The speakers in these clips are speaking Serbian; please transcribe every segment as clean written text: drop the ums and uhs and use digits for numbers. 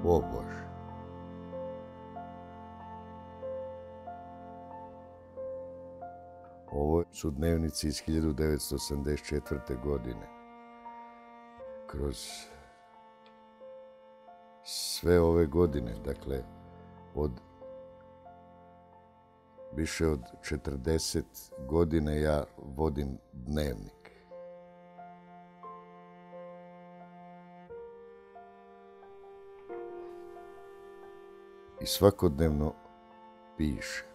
O Bože. Ovo su dnevnici iz 1984. godine. Kroz sve ove godine, dakle, više od 40 godina ja vodim dnevnik. I svakodnevno piše.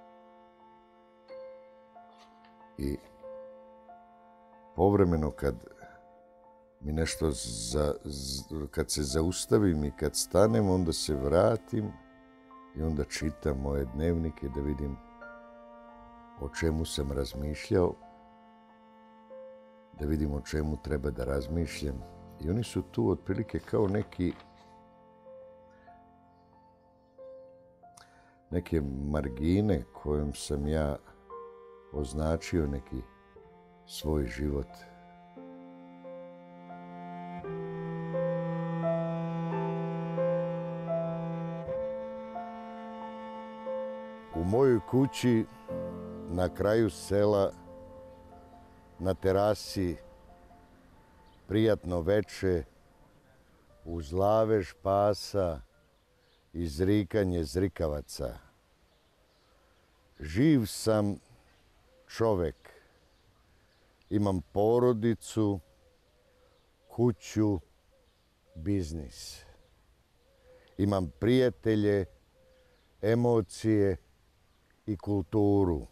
I povremeno kad mi nešto, kad se zaustavim i kad stanem, onda se vratim i onda čitam moje dnevnike da vidim o čemu sam razmišljao, da vidim o čemu treba da razmišljam. I oni su tu otprilike kao neke margine kojom sam ja označio neki svoj život. U mojoj kući na kraju sela, na terasi, prijatno veče, uz lavež pasa i zrikanje zrikavaca. Živ sam čovek, imam porodicu, kuću, biznis. Imam prijatelje, emocije i kulturu.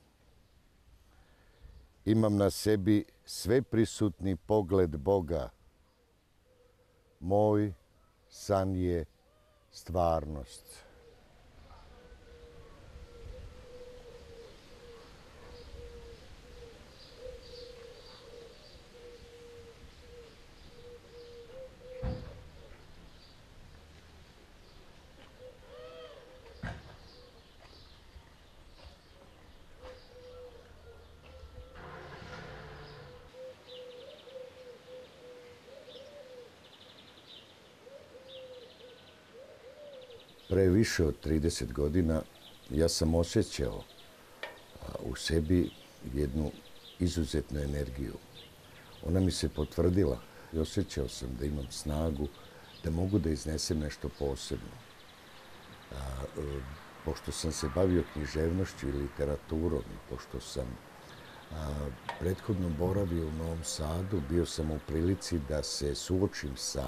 Imam na sebi sveprisutni pogled Boga. Moj san je stvarnost. Pre više od 30 godina ja sam osjećao u sebi jednu izuzetnu energiju. Ona mi se potvrdila i osjećao sam da imam snagu, da mogu da iznesem nešto posebno. Pošto sam se bavio književnošću i literaturom, pošto sam prethodno boravio u Novom Sadu, bio sam u prilici da se suočim sa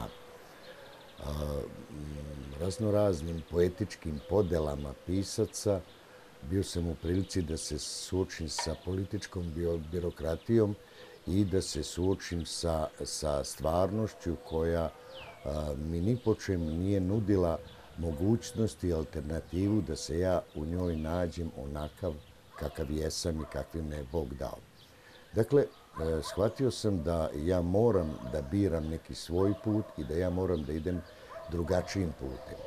raznoraznim poetičkim podelama pisaca. Bio sam u prilici da se suočim sa političkom birokratijom i da se suočim sa stvarnošću koja mi ni po čem nije nudila mogućnost i alternativu da se ja u njoj nađem onakav kakav jesam i kakvim me je Bog dao. Dakle, shvatio sam da ja moram da biram neki svoj put i da ja moram da idem drugačijim putem.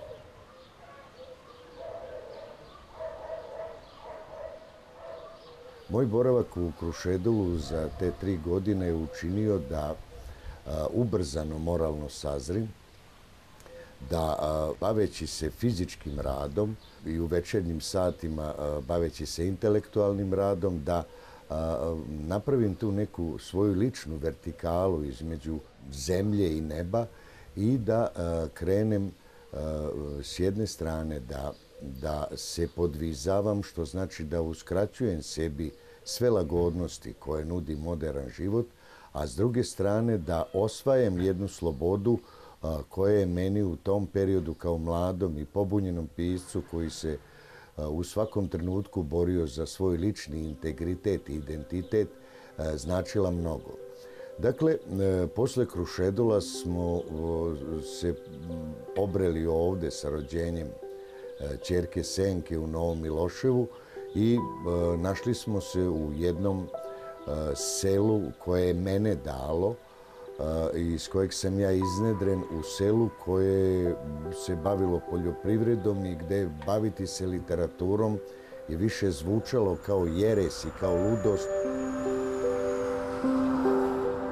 Moj boravak u Krušedolu za te 3 godine je učinio da ubrzano moralno sazrim, da baveći se fizičkim radom i u večernjim satima baveći se intelektualnim radom, da napravim tu neku svoju ličnu vertikalu između zemlje i neba i da krenem s jedne strane da se podvizavam, što znači da uskraćujem sebi sve lagodnosti koje nudi modern život, a s druge strane da osvajam jednu slobodu koja je meni u tom periodu kao mladom i pobunjenom piscu koji se u svakom trenutku borio za svoj lični integritet i identitet značila mnogo. Dakle, posle Krušedula smo se obreli ovde sa rođenjem ćerke Senke u Novom Miloševu i našli smo se u jednom selu koje je mene dalo, iz kojeg sam ja iznedren, u selu koje se bavilo poljoprivredom i gde baviti se literaturom je više zvučalo kao jeres i kao ludost.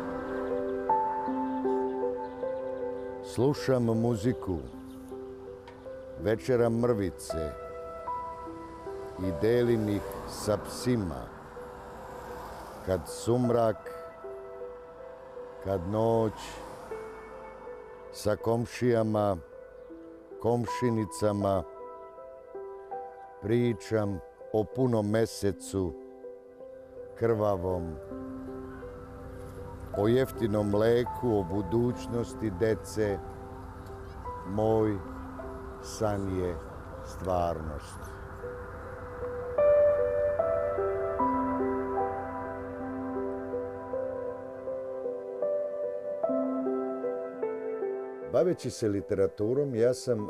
Slušam muziku, večeram mrvice i delim ih sa psima. Kad sumrak, kad noć, sa komšijama, komšinicama, pričam o punom mesecu, krvavom, o jeftinom mleku, o budućnosti dece. Moj san je stvarnost. Baveći se literaturom, ja sam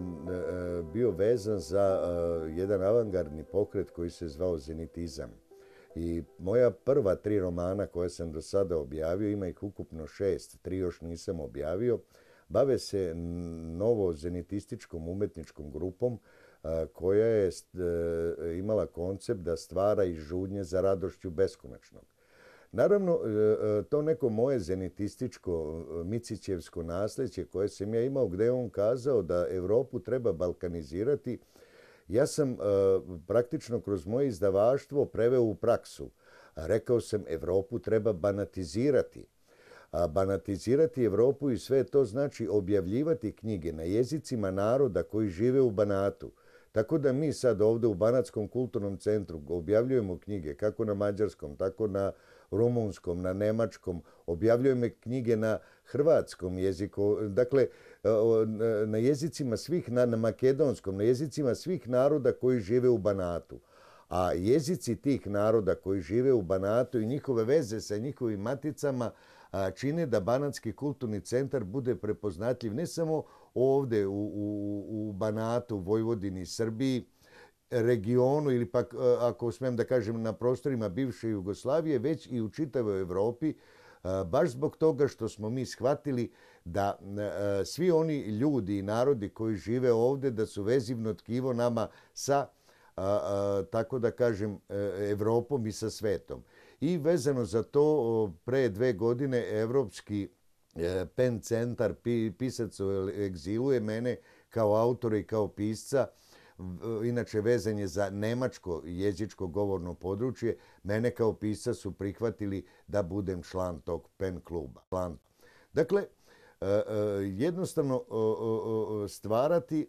bio vezan za jedan avangardni pokret koji se zvao Zenitizam. I moja prva 3 romana koje sam do sada objavio, ima ih ukupno 6, 3 još nisam objavio, bave se novo zenitističkom umetničkom grupom koja je imala koncept da stvara iz žudnje za radošću beskonačnog. Naravno, to neko moje zenitističko, Micićevsko nasljeđe koje sam ja imao, gde je on kazao da Evropu treba balkanizirati, ja sam praktično kroz moje izdavaštvo preveo u praksu. Rekao sam, Evropu treba banatizirati. Banatizirati Evropu i sve to znači objavljivati knjige na jezicima naroda koji žive u Banatu. Tako da mi sad ovdje u Banatskom kulturnom centru objavljujemo knjige kako na mađarskom, tako na rumunskom, na nemačkom, objavljujemo knjige na hrvatskom jeziku, dakle na jezicima svih, na makedonskom, na jezicima svih naroda koji žive u Banatu. A jezici tih naroda koji žive u Banatu i njihove veze sa njihovim maticama čine da Banatski kulturni centar bude prepoznatljiv ne samo ovdje u Banatu, Vojvodini, Srbiji, regionu ili pak, ako smijem da kažem, na prostorima bivše Jugoslavije, već i u čitavoj Evropi, baš zbog toga što smo mi shvatili da svi oni ljudi i narodi koji žive ovdje, da su vezivno tkivo nama sa, tako da kažem, Evropom i sa svetom. I vezano za to, pre 2 godine Evropski PEN centar, pisac u egzilu, je mene kao autora i kao pisca, inače vezan je za nemačko jezičko govorno područje, mene kao pisca su prihvatili da budem član tog PEN kluba. Dakle, jednostavno stvarati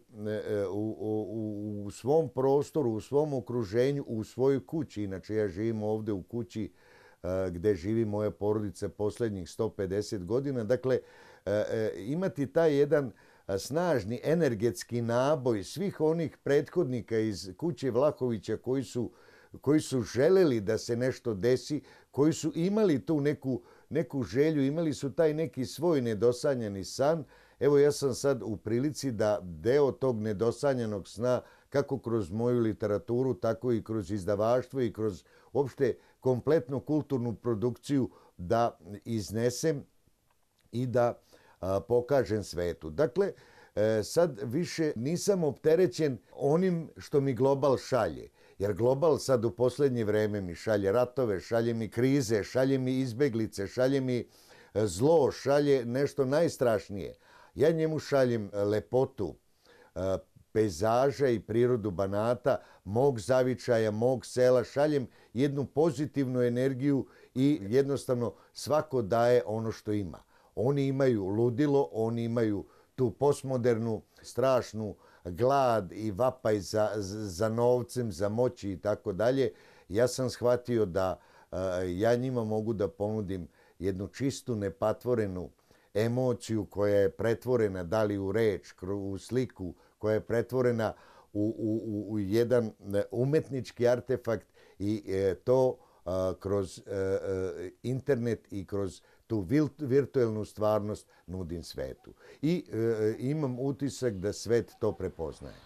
u svom prostoru, u svom okruženju, u svojoj kući. Inače, ja živim ovdje u kući gde živi moja porodica poslednjih 150 godina. Dakle, imati taj jedan snažni energetski naboj svih onih prethodnika iz kuće Vlahovića koji su želeli da se nešto desi, koji su imali tu neku želju, imali su taj neki svoj nedosanjani san. Evo, ja sam sad u prilici da deo tog nedosanjanog sna, kako kroz moju literaturu, tako i kroz izdavaštvo i kroz uopšte kompletnu kulturnu produkciju da iznesem i da pokažem svetu. Dakle, sad više nisam opterećen onim što mi global šalje. Jer global sad u poslednje vreme mi šalje ratove, šalje mi krize, šalje mi izbeglice, šalje mi zlo, šalje nešto najstrašnije. Ja njemu šaljem lepotu, pejzaža i prirodu Banata, mog zavičaja, mog sela, šaljem jednu pozitivnu energiju i jednostavno svako daje ono što ima. Oni imaju ludilo, oni imaju tu postmodernu, strašnu glad i vapaj za novcem, za moći i tako dalje. Ja sam shvatio da ja njima mogu da ponudim jednu čistu, nepatvorenu emociju koja je pretvorena da li u reč, u sliku, koja je pretvorena u jedan umetnički artefakt i to kroz internet i kroz tu virtuelnu stvarnost nudim svetu. I imam utisak da svet to prepoznaje.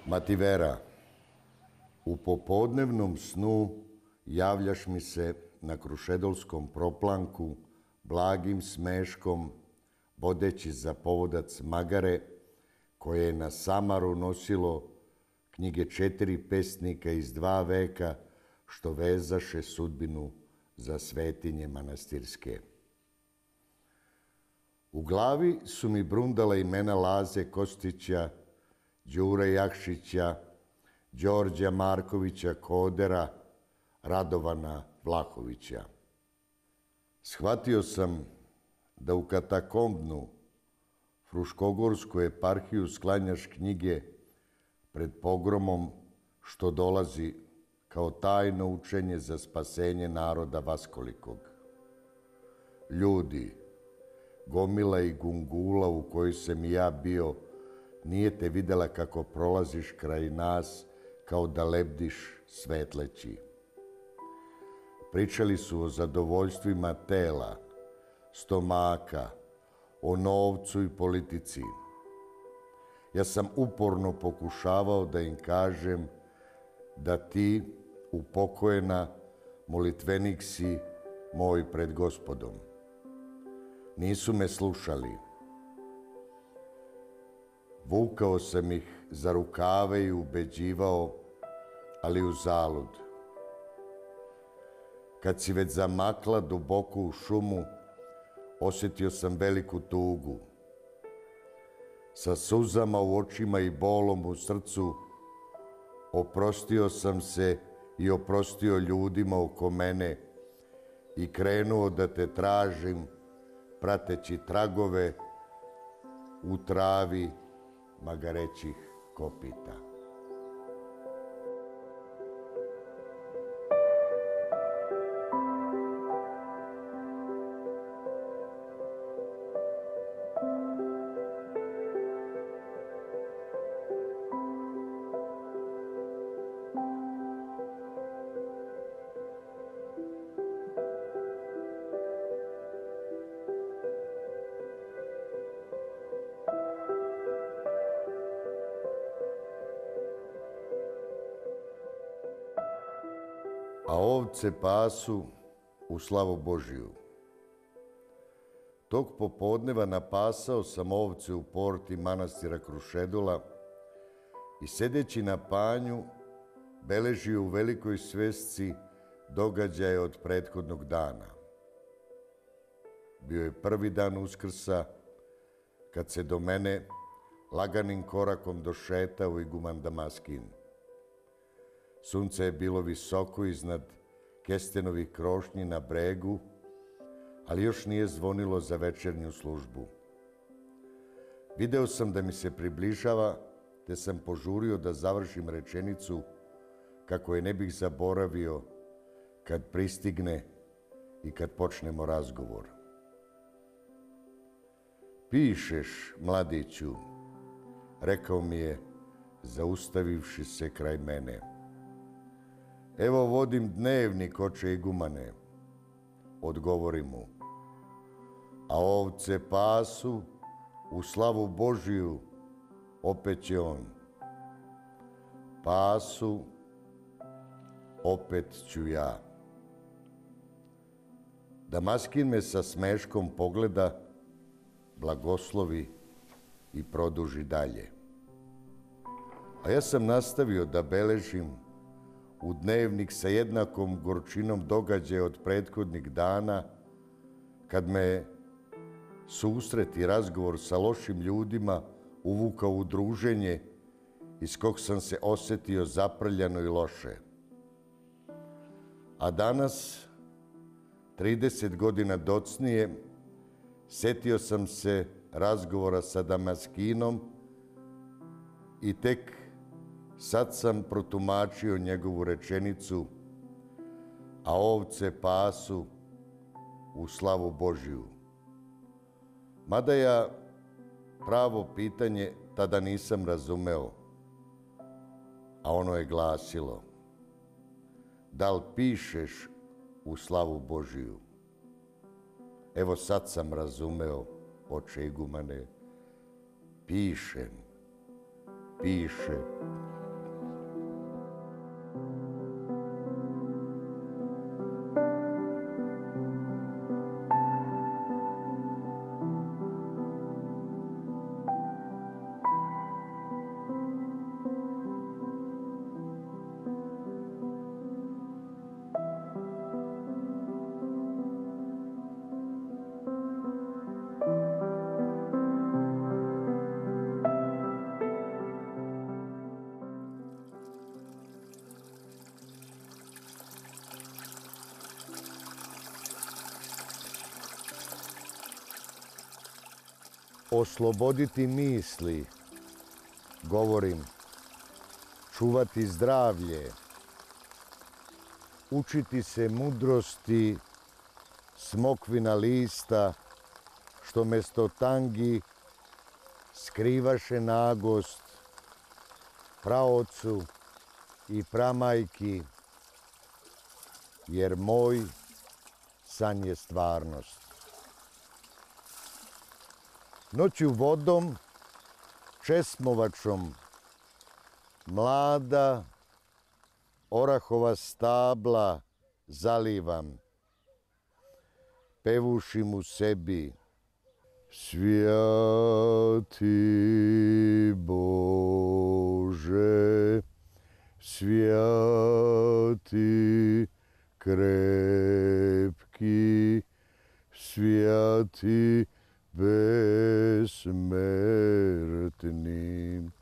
Mativera, u popodnevnom snu javljaš mi se na Krušedolskom proplanku blagim smeškom, vodeći za povodac magare, koje je na samaru nosilo knjige 4 pesnika iz 2 veka, što vezaše sudbinu za svetinje manastirske. U glavi su mi brundala imena Laze Kostića, Đure Jakšića, Đorđa Markovića Kodera, Radovana Vlahovića. Shvatio sam da u katakombnu Fruškogorsku eparhiju sklanjaš knjige pred pogromom, što dolazi kao tajno učenje za spasenje naroda vaskolikog. Ljudi, gomila i gungula u kojoj sam i ja bio, nije te videla kako prolaziš kraj nas kao da lebdiš svetleći. Pričali su o zadovoljstvima tela, stomaka, o novcu i politici. Ja sam uporno pokušavao da im kažem da ti, upokojena, molitvenik si moj pred Gospodom. Nisu me slušali. Vukao sam ih za rukave i ubeđivao, ali uzalud. Kad si već zamakla duboko u šumu, osjetio sam veliku tugu. Sa suzama u očima i bolom u srcu, oprostio sam se i oprostio ljudima oko mene i krenuo da te tražim, prateći tragove u travi magarećih kopita. A ovce pasu u slavu Božiju. Tog popodneva napasao sam ovce u porti manastira Krušedola i sedeći na panju beležio u velikoj svesci događaje od prethodnog dana. Bio je prvi dan Uskrsa, kad se do mene laganim korakom došetao iguman Damaskin. Sunce je bilo visoko iznad kestenovih krošnji na bregu, ali još nije zvonilo za večernju službu. Video sam da mi se približava, te sam požurio da završim rečenicu kako je ne bih zaboravio kad pristigne i kad počnemo razgovor. Pišeš, mladiću, rekao mi je, zaustavivši se kraj mene. Evo vodim dnevnik, oče igumane, odgovori mu. A ovce pasu u slavu Božiju, opet će on. Pasu, opet ću ja. Damaskin me sa smeškom pogleda, blagoslovi i produži dalje. A ja sam nastavio da beležim u dnevnik sa jednakom gorčinom događaja od prethodnih dana, kad me susret i razgovor sa lošim ljudima uvukao u druženje iz kog sam se osetio zaprljano i loše. A danas, 30 godina docnije, setio sam se razgovora sa Damaskinom i tek sad sam protumačio njegovu rečenicu, a ovce pasu u slavu Božiju. Mada ja pravo pitanje tada nisam razumeo, a ono je glasilo: da li pišeš u slavu Božiju? Evo sad sam razumeo, oče igumane, pišem, piše osloboditi misli, govorim, čuvati zdravlje, učiti se mudrosti smokvina lista, što mesto tangi skrivaše nagost praocu i pramajki, jer moj san je stvarnost. Noću vodom, česmovačom, mlada orahova stabla zalivam, pevušim u sebi: Svijati Bože, svijati krepki, svijati besmrtni,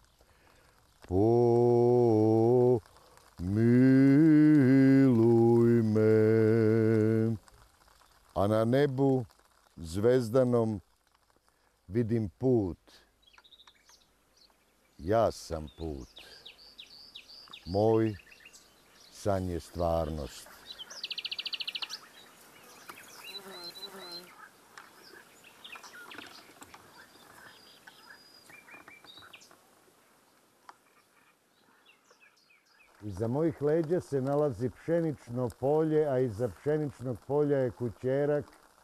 pomiluj me. A na nebu zvezdanom vidim put. Ja sam put. Moj san je stvarnost. Iza mojih leđa se nalazi pšenično polje, a iza pšeničnog polja je kućerak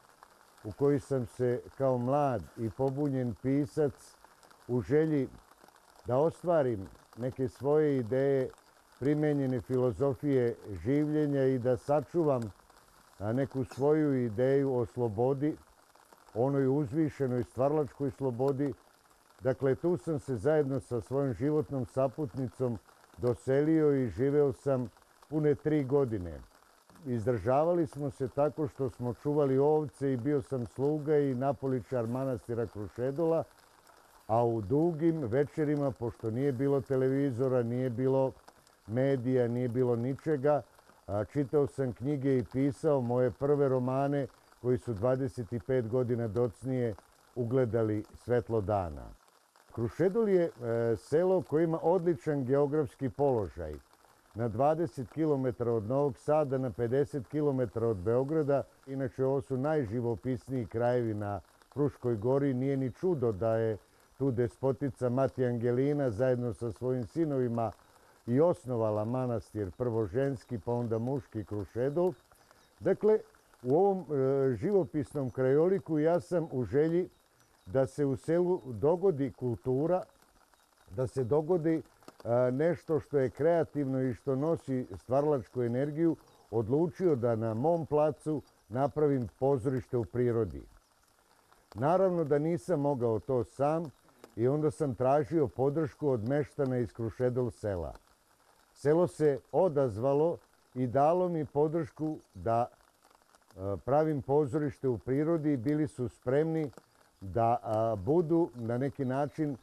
u koji sam se kao mlad i pobunjen pisac u želji da ostvarim neke svoje ideje primenjene filozofije življenja i da sačuvam neku svoju ideju o slobodi, onoj uzvišenoj stvaralačkoj slobodi. Dakle, tu sam se zajedno sa svojom životnom saputnicom doselio i živeo sam pune 3 godine. Izdržavali smo se tako što smo čuvali ovce i bio sam sluga i napoličar manastira Krušedula, a u dugim večerima, pošto nije bilo televizora, nije bilo medija, nije bilo ničega, čitao sam knjige i pisao moje prve romane koji su 25 godina docnije ugledali svetlo dana. Krušedol je selo koje ima odličan geografski položaj. Na 20 km od Novog Sada, na 50 km od Beograda. Inače, ovo su najživopisniji krajevi na Fruškoj gori. Nije ni čudo da je tu despotica Mati Angelina zajedno sa svojim sinovima i osnovala manastir, prvo ženski, pa onda muški Krušedol. Dakle, u ovom živopisnom krajoliku ja sam u želji da se u selu dogodi kultura, da se dogodi nešto što je kreativno i što nosi stvaralačku energiju, odlučio da na mom placu napravim pozorište u prirodi. Naravno da nisam mogao to sam i onda sam tražio podršku od meštana iz Krušedol sela. Selo se odazvalo i dalo mi podršku da pravim pozorište u prirodi i bili su spremni da budu na neki način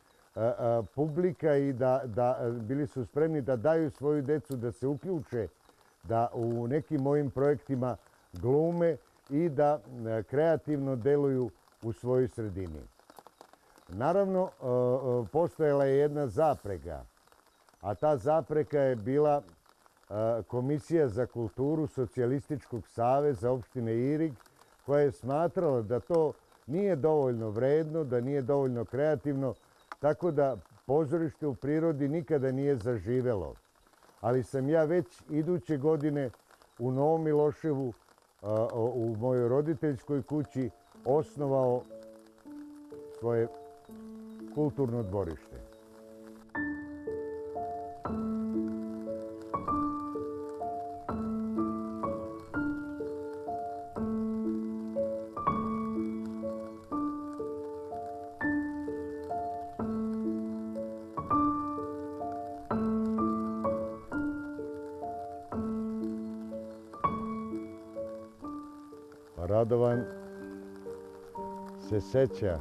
publika i bili su spremni da daju svoju decu da se uključe, da u nekim mojim projektima glume i da kreativno deluju u svojoj sredini. Naravno, postojala je jedna zaprega, a ta zapreka je bila Komisija za kulturu Socijalističkog saveza opštine Irig, koja je smatrala da to nije dovoljno vredno, da nije dovoljno kreativno, tako da pozorište u prirodi nikada nije zaživelo. Ali sam ja već iduće godine u Novom Miloševu, u mojoj roditeljskoj kući, osnovao svoje kulturno dvorište. Radovan se seća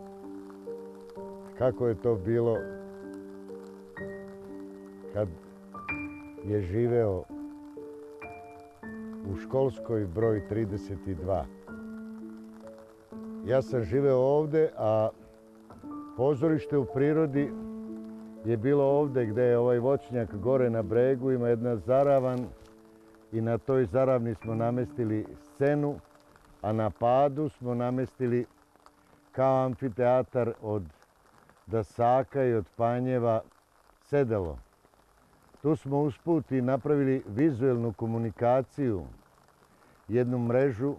kako je to bilo kad je živeo u školskoj broj 32. Ja sam živeo ovde, a Pozorište u prirodi je bilo ovdje gdje je ovaj voćnjak gore na bregu, ima jedna zaravan i na toj zaravni smo namestili scenu, a na padu smo namestili kao amfiteatar od dasaka i od panjeva sedelo. Tu smo usput i napravili vizuelnu komunikaciju, jednu mrežu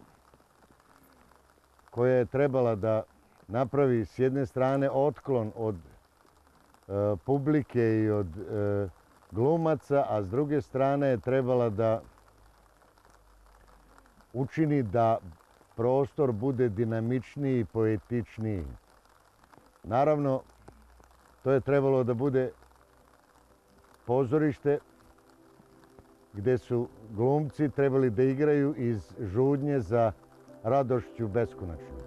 koja je trebala da napravi s jedne strane otklon od publike i od glumaca, a s druge strane je trebala da učini da prostor bude dinamičniji i poetičniji. Naravno, to je trebalo da bude pozorište gdje su glumci trebali da igraju iz žudnje za radošću beskonačnog.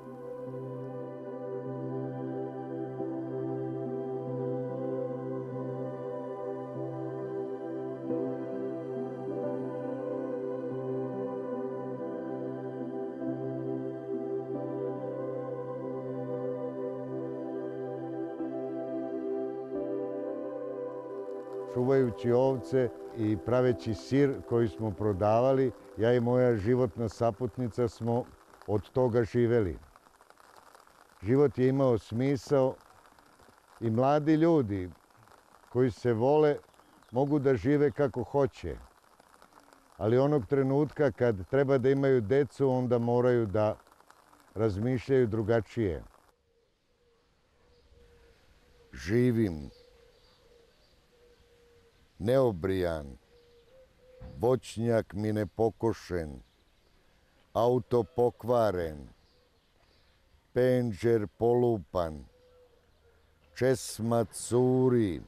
Čuvajući ovce i praveći sir koji smo prodavali, ja i moja životna saputnica smo od toga živeli. Život je imao smisao i mladi ljudi koji se vole mogu da žive kako hoće. Ali onog trenutka kad treba da imaju decu, onda moraju da razmišljaju drugačije. Živim neobrijan, voćnjak mi nepokošen, auto pokvaren, penđer polupan, česma curi,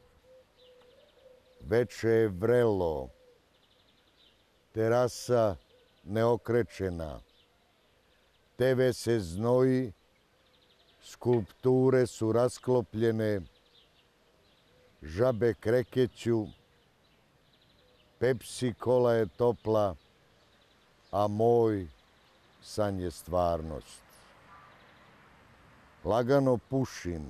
veče je vrelo, terasa neokrečena, TV se znoji, skulpture su rasklopljene, žabe krekeću, Pepsi kola je topla, a moj san je stvarnost. Lagano pušim,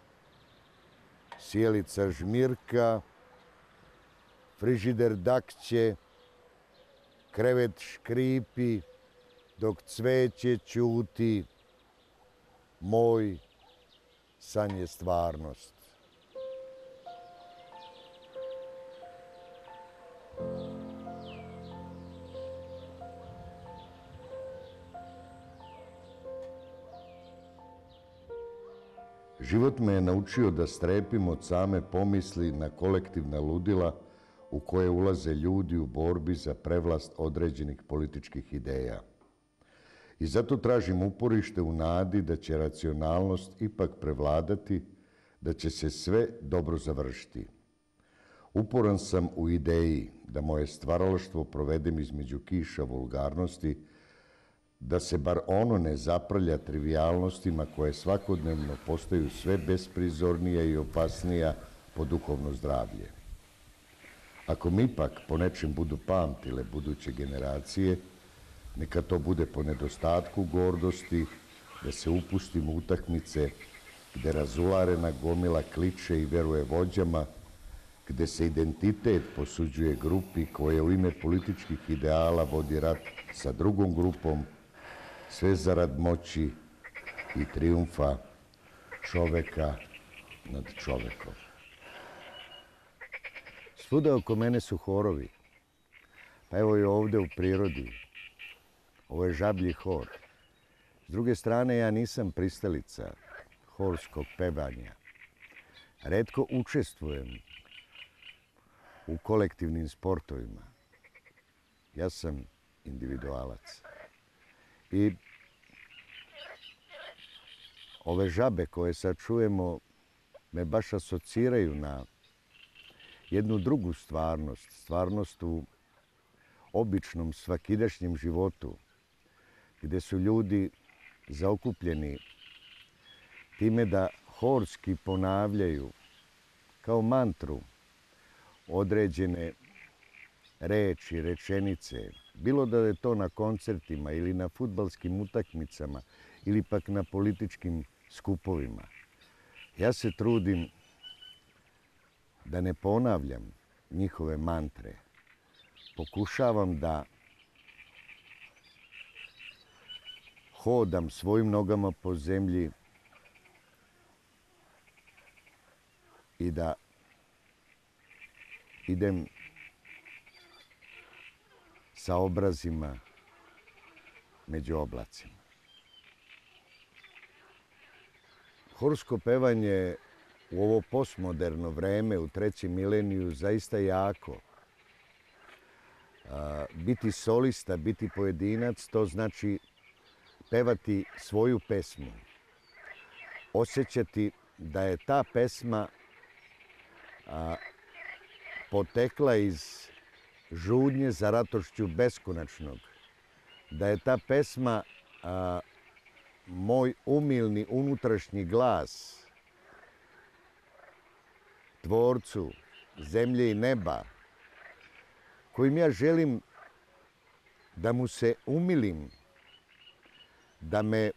sjelica žmirka, frižider dakće, krevet škripi, dok cveće ćuti, moj san je stvarnost. Život me je naučio da strepim od same pomisli na kolektivna ludila u koje ulaze ljudi u borbi za prevlast određenih političkih ideja. I zato tražim uporište u nadi da će racionalnost ipak prevladati, da će se sve dobro završiti. Uporan sam u ideji da moje stvaralaštvo provedem između kiša vulgarnosti, da se bar ono ne zaprlja trivijalnostima koje svakodnevno postaju sve besprizornija i opasnija po duhovno zdravlje. Ako mi ipak po nečem budu pamtile buduće generacije, neka to bude po nedostatku gordosti, da se upustimo u utakmice gde razularena gomila kliče i veruje vođama, gde se identitet posuđuje grupi koja u ime političkih ideala vodi rat sa drugom grupom, sve zarad moći i trijumfa čoveka nad čovekom. Svuda oko mene su horovi. Pa evo i ovdje u prirodi. Ovo je žablji hor. S druge strane, ja nisam pristalica horskog pevanja. Retko učestvujem u kolektivnim sportovima. Ja sam individualac. I ove žabe koje sad čujemo me baš asociraju na jednu drugu stvarnost, stvarnost u običnom svakidašnjem životu, gdje su ljudi zaokupljeni time da horski ponavljaju kao mantru određene reči, rečenice, bilo da je to na koncertima ili na fudbalskim utakmicama ili pak na političkim skupovima. Ja se trudim da ne ponavljam njihove mantre. Pokušavam da hodam svojim nogama po zemlji i da idem sa obrazima među oblacima. Horsko pevanje u ovo postmoderno vreme, u trećem mileniju, zaista jako. Biti solista, biti pojedinac, to znači pevati svoju pesmu. Osjećati da je ta pesma potekla iz žudnje za ratošću beskonačnog. Da je ta pesma moj umilni unutrašnji glas Tvorcu zemlje i neba, kojim ja želim da mu se umilim, da me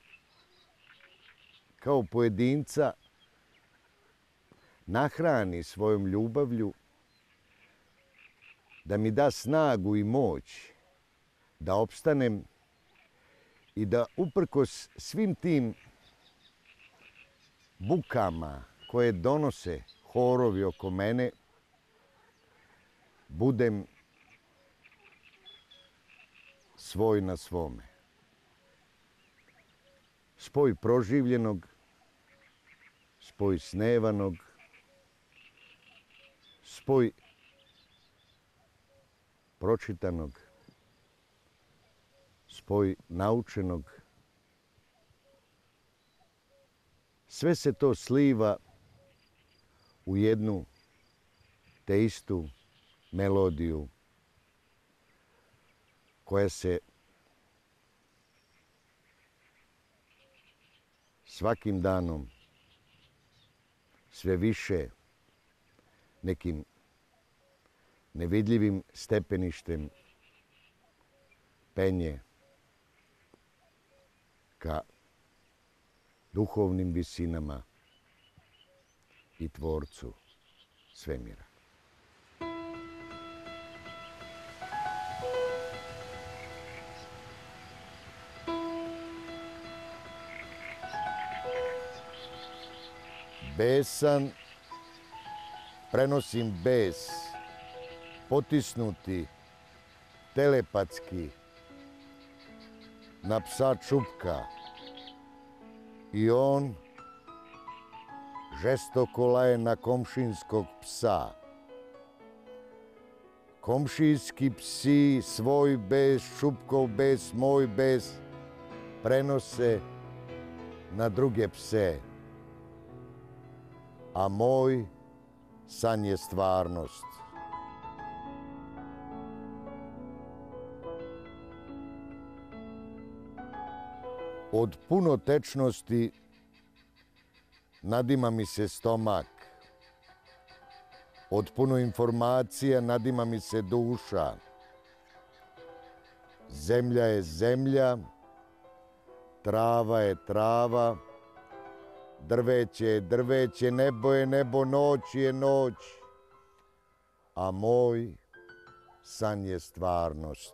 kao pojedinca nahrani svojom ljubavlju, da mi da snagu i moć da opstanem i da uprkos svim tim bukama koje donose horovi oko mene, budem svoj na svome. Spoj proživljenog, spoj snevanog, spoj pročitanog, spoj naučenog. Sve se to sliva u jednu te istu melodiju koja se svakim danom sve više nekim nevidljivim stepeništem penje ka duhovnim visinama i Tvorcu svemira. Besan, prenosim bes, potisnuti, telepatski, na psa Čupka. I on žestoko laje na komšinskog psa. Komšijski psi svoj bes, Čupkov bes, moj bes prenose na druge pse. A moj san je stvarnost. Od punotečnosti nadima mi se stomak. Od puno informacija nadima mi se duša. Zemlja je zemlja, trava je trava, drveće je drveće, nebo je nebo, noć je noć, a moj san je stvarnost.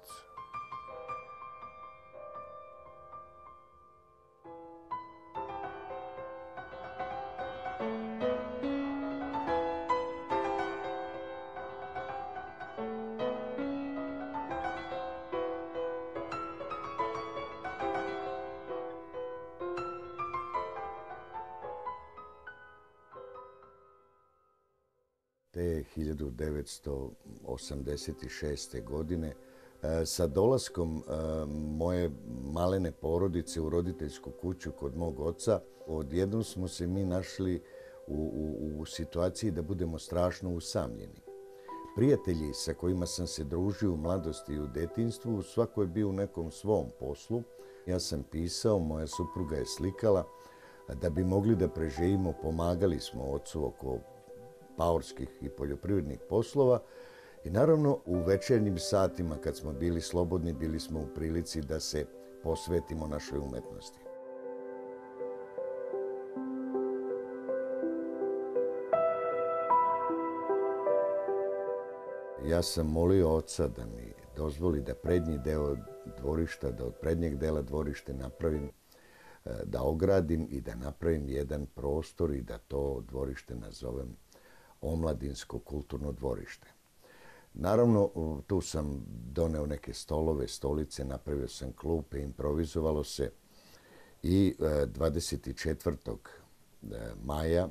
Te 1986. godine sa dolaskom moje malene porodice u roditeljsku kuću kod mog oca, odjednom smo se mi našli u situaciji da budemo strašno usamljeni. Prijatelji sa kojima sam se družio u mladosti i u detinjstvu, svako je bio u nekom svom poslu. Ja sam pisao, moja supruga je slikala. Da bi mogli da preživimo, pomagali smo ocu oko paorskih i poljoprivrednih poslova i naravno u večernjim satima kad smo bili slobodni, bili smo u prilici da se posvetimo našoj umetnosti. ja sam molio oca da mi dozvoli da prednji deo dvorišta, da od prednjeg dela dvorište napravim, da ogradim i da napravim jedan prostor i da to dvorište nazovem omladinsko kulturno dvorište. Naravno, tu sam doneo neke stolove, stolice, napravio sam klupe, improvizovalo se i 24. maja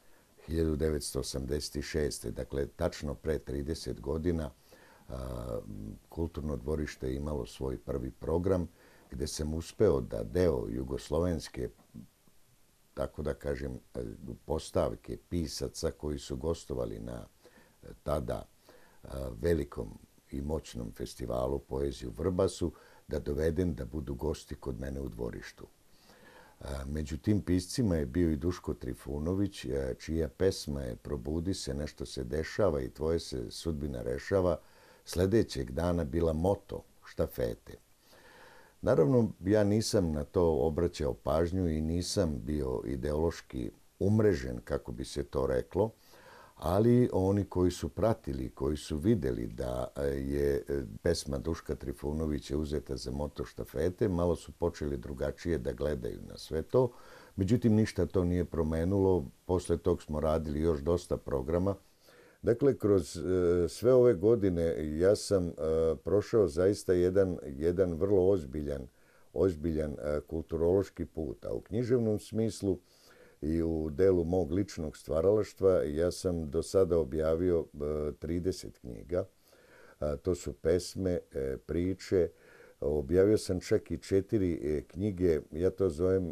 1986. Dakle, tačno pre 30 godina, kulturno dvorište je imalo svoj prvi program gde sam uspeo da deo jugoslovenske, tako da kažem, postavke pisaca koji su gostovali na tada velikom i moćnom festivalu poezije u Vrbasu, da dovedem da budu gosti kod mene u dvorištu. Među tim piscima je bio i Duško Trifunović, čija pesma je Probudi se, nešto se dešava i tvoje se sudbina rešava, sledećeg dana bila moto štafete. Naravno, ja nisam na to obraćao pažnju i nisam bio ideološki umrežen, kako bi se to reklo, ali oni koji su pratili, koji su videli da je pesma Duška Trifunovića uzeta za moto štafete, malo su počeli drugačije da gledaju na sve to. Međutim, ništa to nije promenilo. Posle tog smo radili još dosta programa. Dakle, kroz sve ove godine ja sam prošao zaista jedan vrlo ozbiljan kulturološki put. A u književnom smislu i u delu mog ličnog stvaralaštva ja sam do sada objavio 30 knjiga. To su pesme, priče. Objavio sam čak i 4 knjige, ja to zovem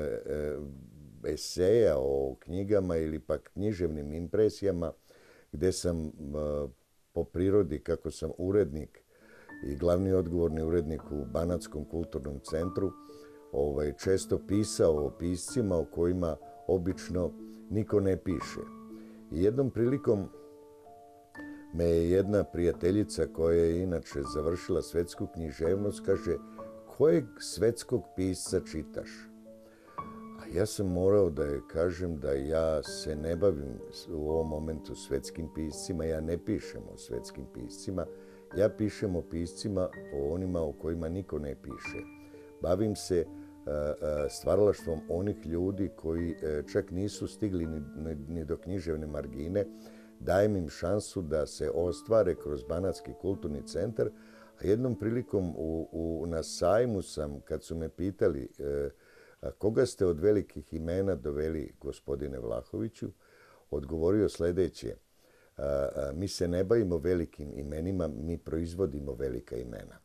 eseja o knjigama ili pak književnim impresijama, gde sam po prirodi, kako sam urednik i glavni odgovorni urednik u Banatskom kulturnom centru, često pisao o piscima o kojima obično niko ne piše. I jednom prilikom me je jedna prijateljica koja je inače završila svetsku književnost, kaže, kojeg svetskog pisca čitaš? A ja sam morao da je kažem da ja se ne bavim u ovom momentu svetskim piscima, ja ne pišem o svetskim piscima, ja pišem o piscima, o onima o kojima niko ne piše. Bavim se stvaralaštvom onih ljudi koji čak nisu stigli ni do književne margine, dajem im šansu da se ostvare kroz Banatski kulturni centar, a jednom prilikom na sajmu sam, kad su me pitali koga ste od velikih imena doveli, gospodine Vlahoviću, odgovorio sledeće: mi se ne bavimo velikim imenima, mi proizvodimo velika imena.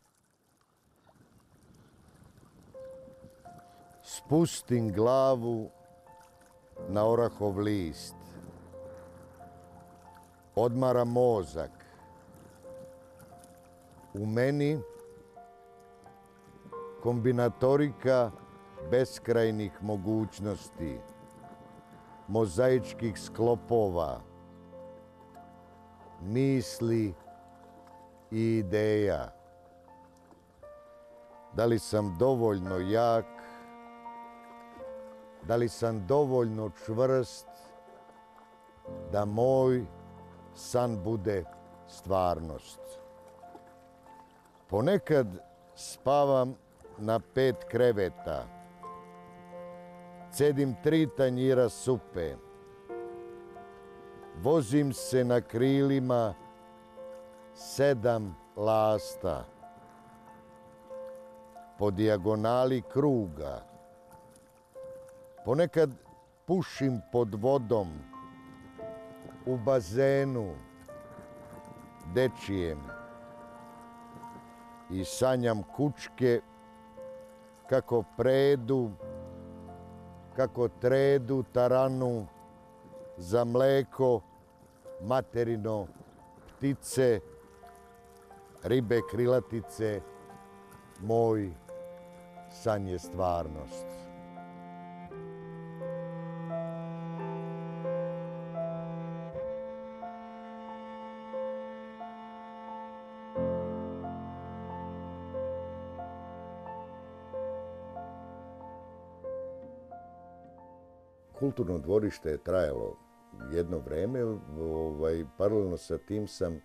Spustim glavu na orahov list. Odmara mozak. U meni kombinatorika beskrajnih mogućnosti, mozaičkih sklopova, misli i ideja. Da li sam dovoljno jak, da li sam dovoljno čvrst da moj san bude stvarnost. Ponekad spavam na 5 kreveta, cedim 3 tanjira supe, vozim se na krilima 7 lasta, po dijagonali kruga. Ponekad pušim pod vodom, u bazenu, dečijem, i sanjam kučke kako tredu taranu za mleko materino, ptice, ribe krilatice, moj san je stvarnost. Kulturno dvorište je trajalo jedno vreme. Paralelno sa tim sam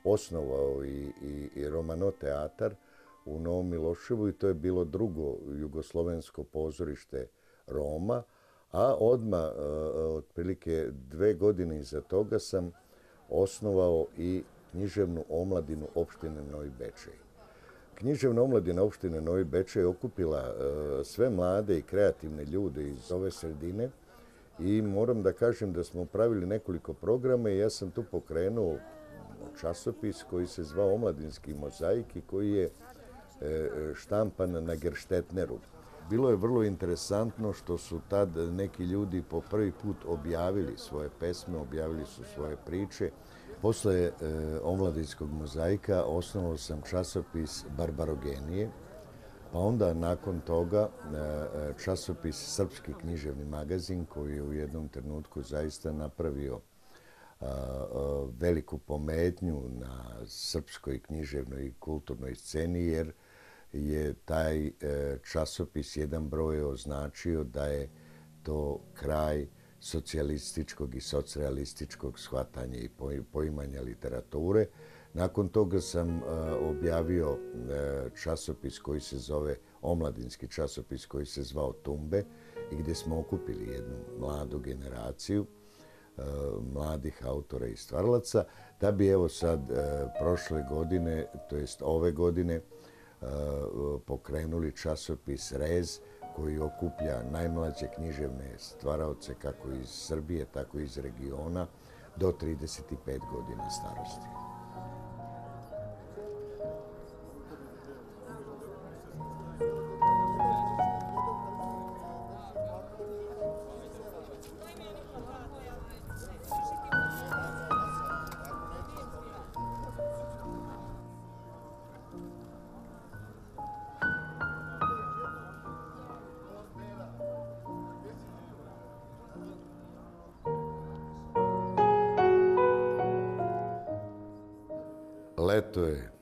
osnovao i Romano teatar u Novom Miloševu i to je bilo drugo jugoslovensko pozorište Roma, a odmah otprilike 2 godine iza toga sam osnovao i književnu omladinu opštine Novi Bečej. Književna omladina opštine Novi Bečej okupila sve mlade i kreativne ljude iz ove sredine i moram da kažem da smo pravili nekoliko programa i ja sam tu pokrenuo časopis koji se zvao Omladinski mozaik i koji je štampan na Gerštetneru. Bilo je vrlo interesantno što su tad neki ljudi po prvi put objavili svoje pesme, objavili su svoje priče. Posle Omladinskog mozaika osnovao sam časopis Barbarogenije, pa onda nakon toga časopis Srpski književni magazin koji je u jednom trenutku zaista napravio veliku pometnju na srpskoj književnoj i kulturnoj sceni, jer je taj časopis jedan broj označio da je to kraj socijalističkog i socrealističkog shvatanja i poimanja literature. Nakon toga sam objavio časopis koji se zove, omladinski časopis koji se zvao Tumbe i gdje smo okupili jednu mladu generaciju mladih autora i stvaralaca, da bi evo sad prošle godine, to jest ove godine, pokrenuli časopis Rez koji okuplja najmlađe književne stvaraoce kako iz Srbije, tako i iz regiona do 35 godina starosti. Leto je,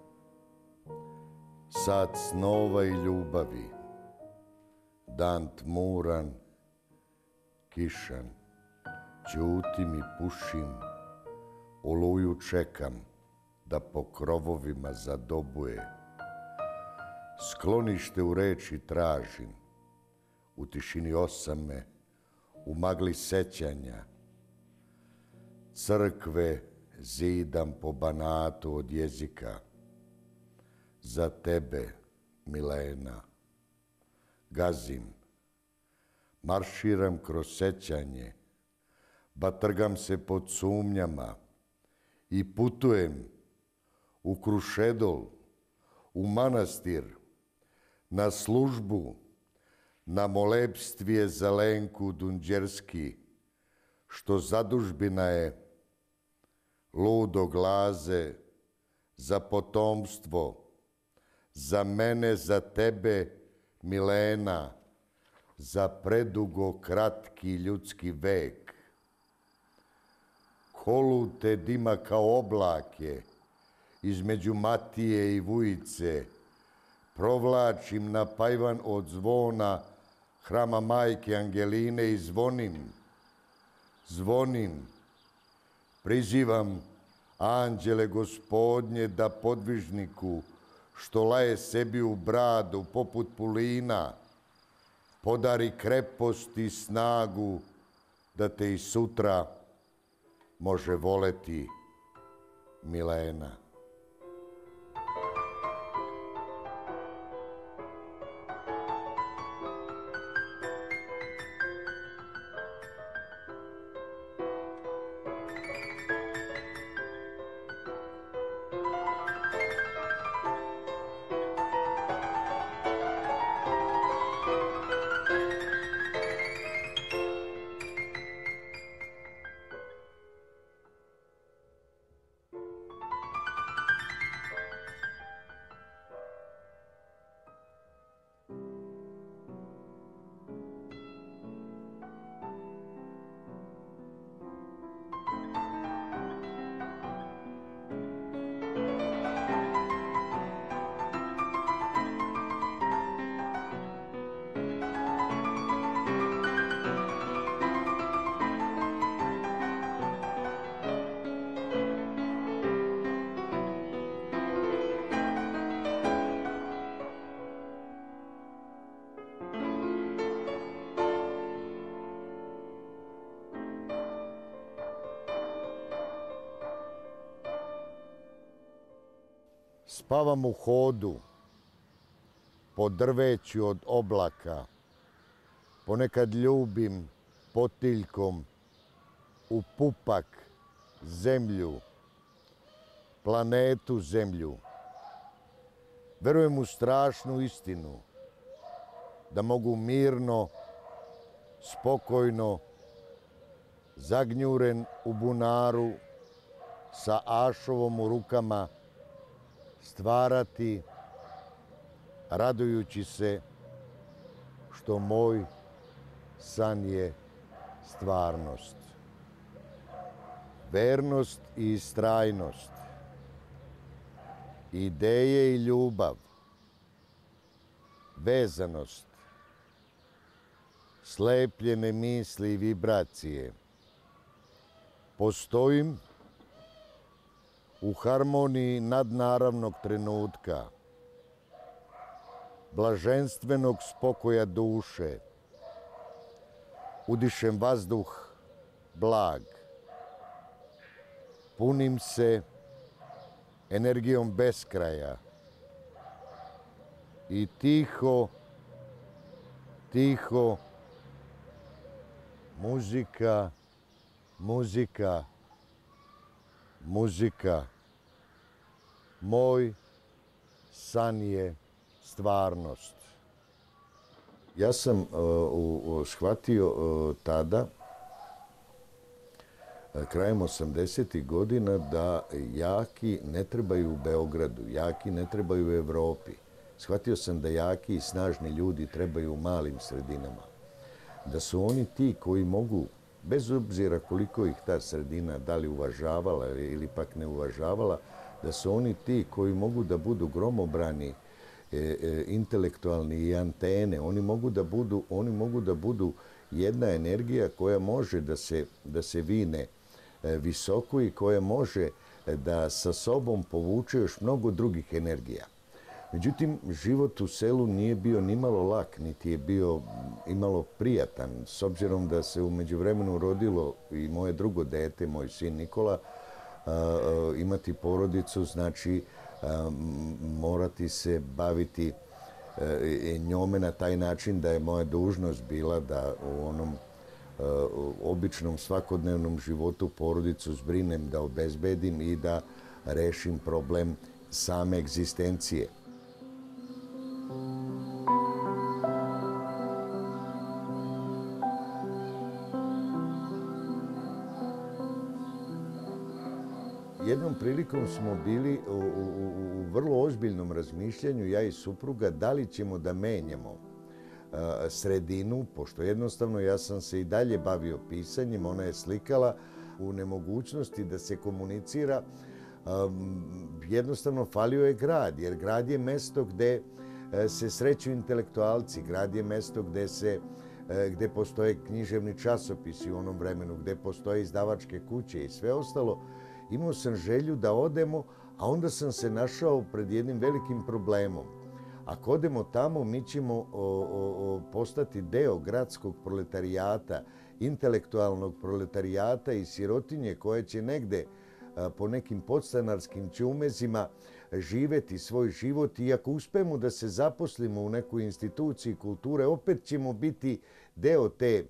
sat snova i ljubavi, dan tmuran, kišan, ćutim i pušim, oluju čekam da po krovovima zadobuje. Sklonište u reči tražim, u tišini osame, u magli sećanja, crkve zidam po Banatu od jezika. Za tebe, Milena, gazim, marširam kroz sećanje, batrgam se pod sumnjama i putujem u Krušedol, u manastir, na službu, na molebstvije za Lenku Dunđerski, što zadužbina je ludo glaze, za potomstvo, za mene, za tebe, Milena, za predugo kratki ljudski vek. Kolute dima kao oblake, između Matije i Vujice, provlačim na pajvan od zvona hrama Majke Angeline i zvonim, prizivam anđele gospodnje da podvižniku, što laje sebi u bradu poput pulina, podari krepost i snagu da te i sutra može voleti Milena. Spavam u hodu, po drveću od oblaka, ponekad ljubim potiljkom u pupak zemlju, planetu zemlju. Verujem u strašnu istinu, da mogu mirno, spokojno, zagnjuren u bunaru, sa ašovom u rukama, stvarati, radujući se što moj san je stvarnost. Vernost i istrajnost, ideje i ljubav, vezanost, slepljene misli i vibracije. Postojim u harmoniji nadnaravnog trenutka, blaženstvenog spokoja duše. Udišem vazduh blag. Punim se energijom beskraja i tiho, tiho, muzika, muzika, muzika. Moj san je stvarnost. Ja sam shvatio tada, krajem 80. godina, da jaki ne trebaju u Beogradu, jaki ne trebaju u Evropi. Shvatio sam da jaki i snažni ljudi trebaju u malim sredinama. Da su oni ti koji mogu, bez obzira koliko ih ta sredina da li uvažavala ili pak ne uvažavala, da su oni ti koji mogu da budu gromobrani, intelektualni i antene. Oni mogu da budu jedna energija koja može da se vine visoko i koja može da sa sobom povuče još mnogo drugih energija. Međutim, život u selu nije bio ni malo lak, niti je bio imalo prijatan. S obzirom da se u međuvremenu rodilo i moje drugo dete, moj sin Nikola, imati porodicu znači morati se baviti njome na taj način da je moja dužnost bila da u onom običnom svakodnevnom životu porodicu zbrinem, da obezbedim i da rešim problem same egzistencije. Jednom prilikom smo bili u vrlo ozbiljnom razmišljanju, ja i supruga, da li ćemo da menjamo sredinu, pošto jednostavno ja sam se i dalje bavio pisanjem, ona je slikala, u nemogućnosti da se komunicira. Jednostavno falio je grad, jer grad je mesto gde se sreću intelektualci, grad je mesto gde postoje književni časopisi u onom vremenu, gde postoje izdavačke kuće i sve ostalo. Imao sam želju da odemo, a onda sam se našao pred jednim velikim problemom. Ako odemo tamo, mi ćemo postati deo gradskog proletarijata, intelektualnog proletarijata i sirotinje koja će negde po nekim podstanarskim ćumezima živeti svoj život i ako uspemo da se zaposlimo u nekoj instituciji kulture, opet ćemo biti deo te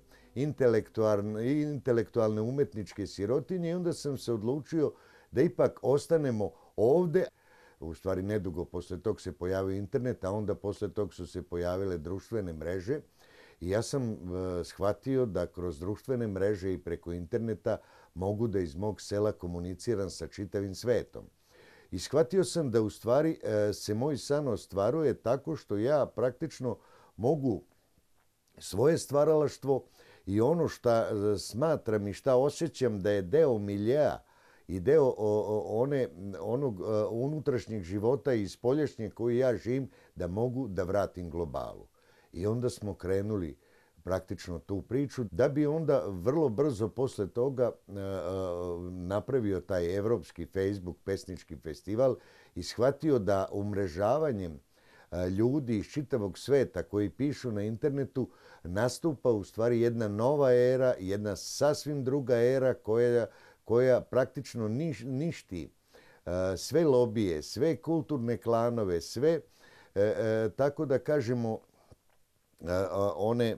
intelektualne umetničke sirotinje i onda sam se odlučio da ipak ostanemo ovde. U stvari, nedugo posle tog se pojavio internet, a onda posle tog su se pojavile društvene mreže i ja sam shvatio da kroz društvene mreže i preko interneta mogu da iz mog sela komuniciram sa čitavim svetom. I shvatio sam da u stvari se moj san ostvaruje tako što ja praktično mogu svoje stvaralaštvo i ono šta smatram i šta osjećam da je deo miljea i deo onog unutrašnjeg života i spoljašnjeg koji ja živim, da mogu da vratim globalu. I onda smo krenuli praktično tu priču, da bi onda vrlo brzo posle toga napravio taj evropski Facebook pesnički festival i shvatio da umrežavanjem ljudi iz čitavog sveta koji pišu na internetu nastupa u stvari jedna nova era, jedna sasvim druga era koja praktično ništi sve lobije, sve kulturne klanove, sve, tako da kažemo, one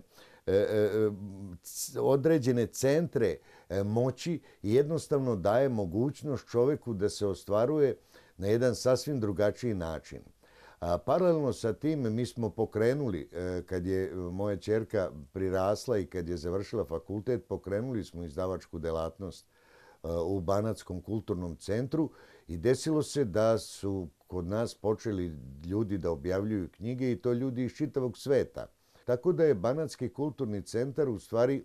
određene centre moći i jednostavno daje mogućnost čoveku da se ostvaruje na jedan sasvim drugačiji način. Paralelno sa tim mi smo pokrenuli, kad je moja ćerka prirasla i kad je završila fakultet, pokrenuli smo izdavačku delatnost u Banatskom kulturnom centru i desilo se da su kod nas počeli ljudi da objavljuju knjige i to ljudi iz čitavog sveta. Tako da je Banatski kulturni centar u stvari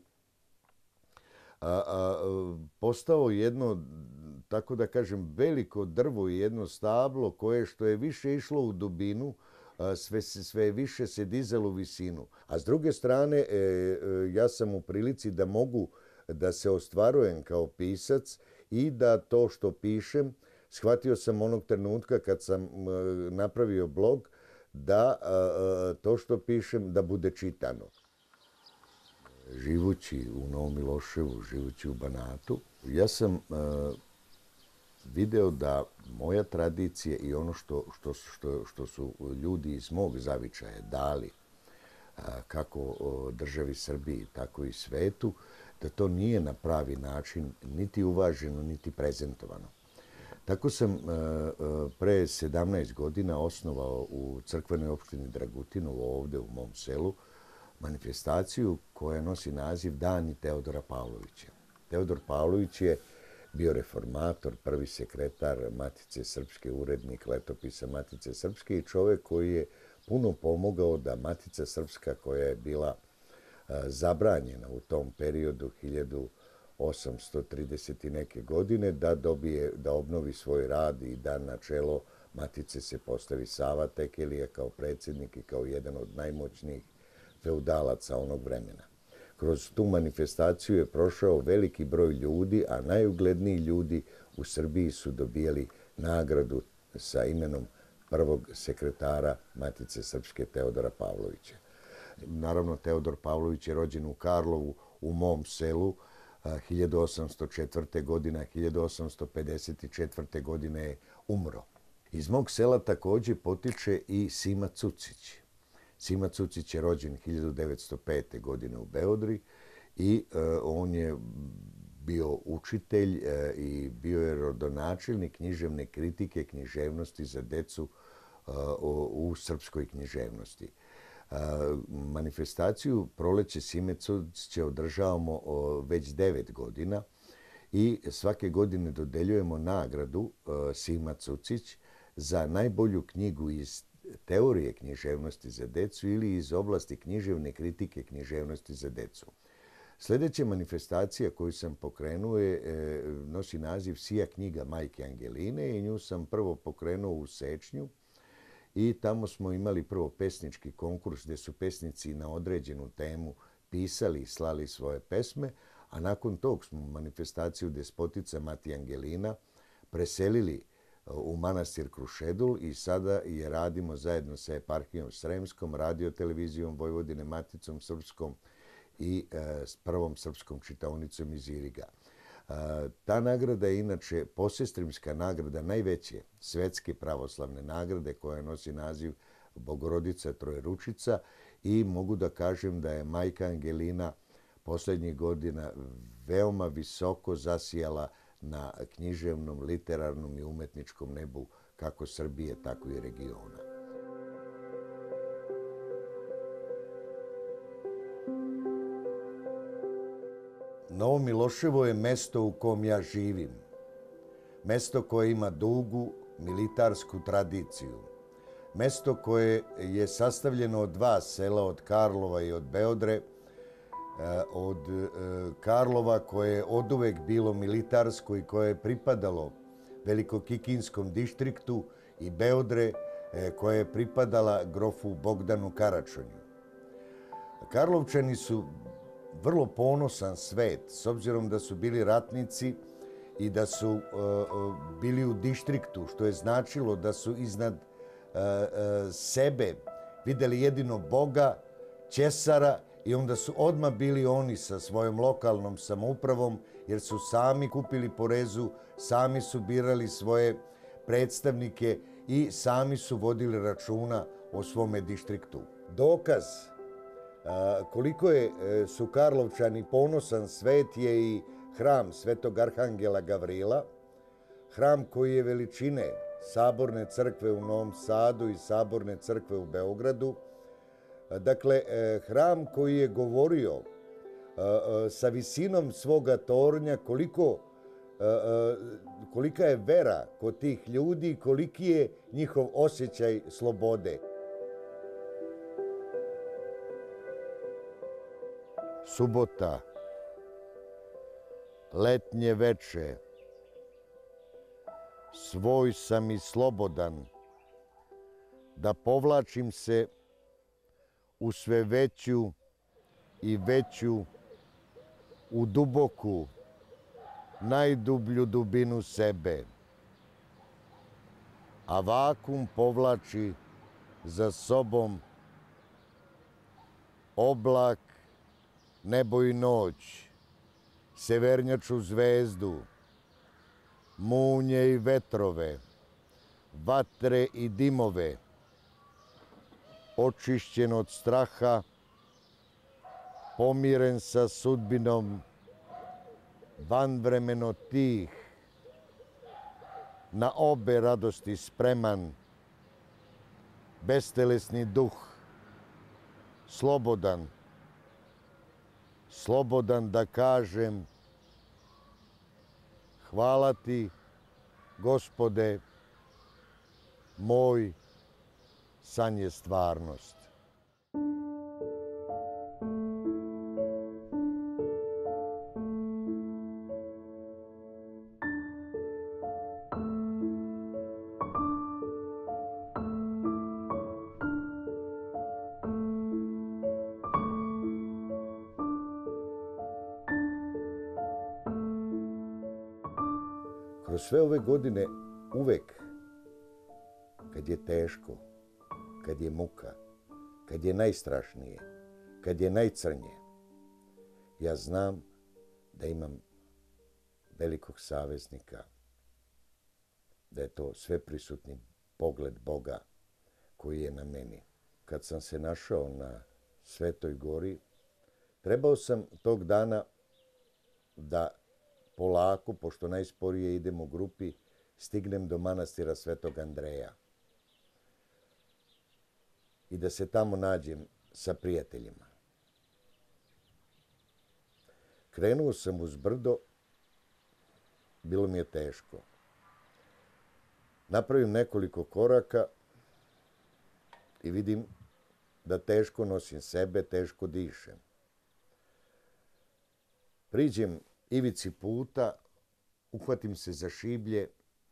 postao jedno, tako da kažem, veliko drvo i jedno stablo koje što je više išlo u dubinu, sve više se dizalo u visinu. A s druge strane, ja sam u prilici da mogu da se ostvarujem kao pisac i da to što pišem, shvatio sam onog trenutka kad sam napravio blog, da to što pišem da bude čitano. Živući u Novom Miloševu, živući u Banatu, ja sam video da moja tradicija i ono što su ljudi iz mog zavičaja dali, kako državi Srbiji, tako i svetu, da to nije na pravi način niti uvaženo, niti prezentovano. Tako sam pre 17 godina osnovao u crkvenoj opštini Dragutinovo, ovde u mom selu, manifestaciju koja nosi naziv Dani Teodora Pavlovića. Teodor Pavlović je bio reformator, prvi sekretar Matice Srpske, urednik letopisa Matice Srpske i čovek koji je puno pomogao da Matica Srpska, koja je bila zabranjena u tom periodu 1830 i neke godine, da obnovi svoj rad i da na čelo Matice se postavi Sava Tekelija kao predsjednik i kao jedan od najmoćnijih feudalaca onog vremena. Kroz tu manifestaciju je prošao veliki broj ljudi, a najugledniji ljudi u Srbiji su dobijali nagradu sa imenom prvog sekretara Matice Srpske Teodora Pavlovića. Naravno, Teodor Pavlović je rođen u Karlovu, u mom selu, 1804. godine, 1854. godine je umro. Iz mog sela također potiče i Sima Cucić. Sima Cucić je rođen 1905. godine u Beodri i on je bio učitelj i bio je rodonačelnik književne kritike književnosti za decu u srpskoj književnosti. Manifestaciju Proleće Sime Cucića održavamo već 9 godina i svake godine dodeljujemo nagradu Sima Cucić za najbolju knjigu iz teorije književnosti za decu ili iz oblasti književne kritike književnosti za decu. Sljedeća manifestacija koju sam pokrenuo nosi naziv Sija knjiga majke Angeline i nju sam prvo pokrenuo u Sečnju i tamo smo imali prvo pesnički konkurs gdje su pesnici na određenu temu pisali i slali svoje pesme, a nakon tog smo manifestaciju Despotica Mati Angelina preselili u manastir Krušedul i sada je radimo zajedno sa eparhijom Sremskom, radiotelevizijom Vojvodine, Maticom Srpskom i s prvom srpskom čitaonicom iz Iriga. Ta nagrada je inače posestrimska nagrada najveće svetske pravoslavne nagrade koja nosi naziv Bogorodica Trojeručica i mogu da kažem da je majka Angelina posljednjih godina veoma visoko zasijala na književnom, literarnom i umetničkom nebu kako Srbije, tako i regiona. Novo Miloševo je mesto u kom ja živim. Mesto koje ima dugu militarsku tradiciju. Mesto koje je sastavljeno od dva sela, od Karlova i od Beodre. Od Karlova koje je oduvek bilo militarsko i koje je pripadalo Velikokikinskom distriktu i Beodre koja je pripadala grofu Bogdanu Karačonju. Karlovčani su vrlo ponosan svet, s obzirom da su bili ratnici i da su bili u distriktu, što je značilo da su iznad sebe videli jedino Boga, Ćesara, i onda su odmah bili oni sa svojom lokalnom samoupravom, jer su sami kupili porezu, sami su birali svoje predstavnike i sami su vodili računa o svome distriktu. Dokaz koliko su Karlovčani ponosan svet je i hram Svetog Arhangela Gavrila, hram koji je veličine Saborne crkve u Novom Sadu i Saborne crkve u Beogradu. Dakle, hram koji je govorio sa visinom svoga tornja kolika je vera kod tih ljudi, koliki je njihov osjećaj slobode. Subota, letnje veče, svoj sam i slobodan, da povlačim se u sve veću i veću, u duboku, najdublju dubinu sebe, a vakum povlači za sobom oblak, nebo i noć, severnjaču zvezdu, munje i vetrove, vatre i dimove, očišćen od straha, pomiren sa sudbinom, vanvremeno tih, na obe radosti spreman, bestelesni duh, slobodan, slobodan da kažem hvala ti, Gospode, moj san je stvarnost. Kroz sve ove godine uvek, kad je teško, kad je muka, kad je najstrašnije, kad je najcrnje, ja znam da imam velikog saveznika, da je to sveprisutni pogled Boga koji je na meni. Kad sam se našao na Svetoj gori, trebao sam tog dana da polako, pošto najsporije idem u grupi, stignem do manastira Svetog Andreja i da se tamo nađem sa prijateljima. Krenuo sam uz brdo, bilo mi je teško. Napravim nekoliko koraka i vidim da teško nosim sebe, teško dišem. Priđem ivici puta, uhvatim se za šiblje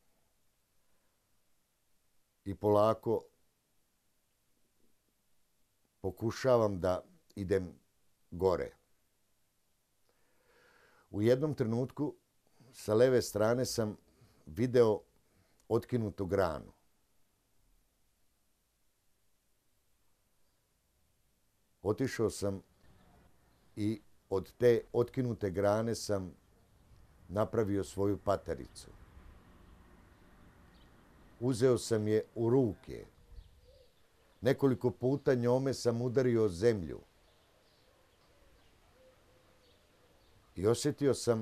i polako pokušavam da idem gore. U jednom trenutku sa leve strane sam video otkinutu granu. Otišao sam i od te otkinute grane sam napravio svoju pataricu. Uzeo sam je u ruke. Nekoliko puta njome sam udario o zemlju. I osjetio sam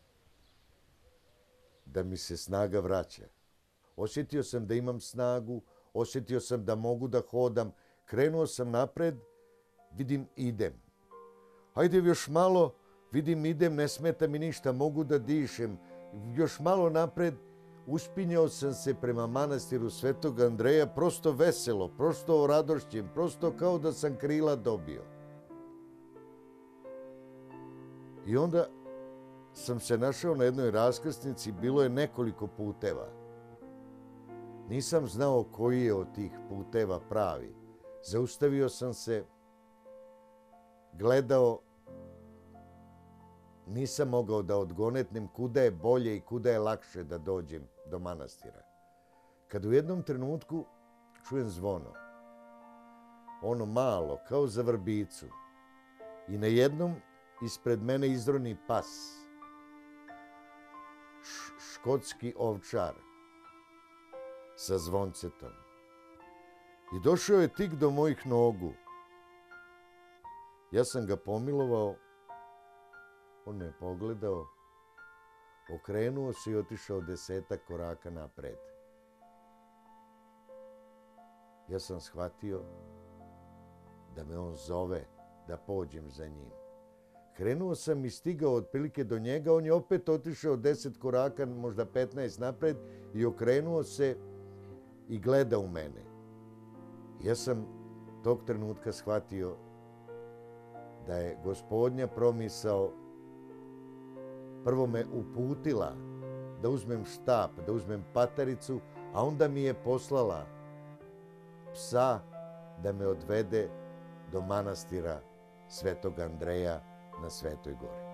da mi se snaga vraća. Osjetio sam da imam snagu, osjetio sam da mogu da hodam. Krenuo sam napred, vidim idem. Hajde još malo, vidim idem, ne smeta mi ništa, mogu da dišem. Još malo napred, uspinjao sam se prema manastiru Svetog Andreja, prosto veselo, prosto radošćen, prosto kao da sam krila dobio. I onda sam se našao na jednoj raskrsnici, bilo je nekoliko puteva. Nisam znao koji je od tih puteva pravi. Zaustavio sam se, gledao, nisam mogao da odgonetnem kuda je bolje i kuda je lakše da dođem do manastira. Kad u jednom trenutku čujem zvono, ono malo, kao za vrbicu, i na jednom ispred mene izroni pas, škotski ovčar, sa zvoncetom. I došao je tik do mojih nogu. Ja sam ga pomilovao, on me pogledao, okrenuo se i otišao 10 koraka napred. Ja sam shvatio da me on zove da pođem za njim. Krenuo sam i stigao otprilike do njega, on je opet otišao 10 koraka, možda 15 napred i okrenuo se i gleda u mene. Ja sam tog trenutka shvatio da je Gospodnja promisao prvo me uputila da uzmem štap, da uzmem pataricu, a onda mi je poslala psa da me odvede do manastira Svetog Andreja na Svetoj gori.